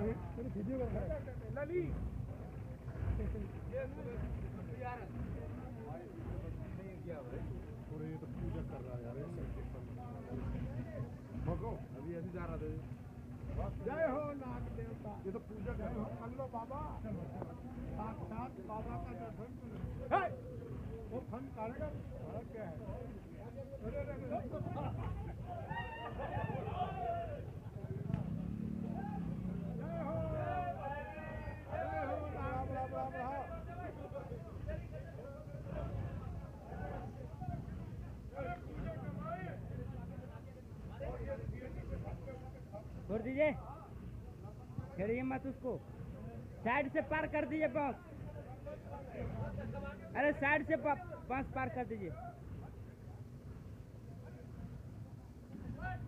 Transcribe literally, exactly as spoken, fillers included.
Video कर लली और ये तो पूजा कर रहा है यार भगो अभी ऐसे जा रहा था जय हो नाग देवता ये तो पूजा कर रहा है लो बाबा साक्षात बाबा का दर्शन है वो फन करेगा क्या है छोड़ दीजिए, छेड़िए मत उसको, साइड से पार कर दीजिए बस, अरे साइड से बस पार कर दीजिए।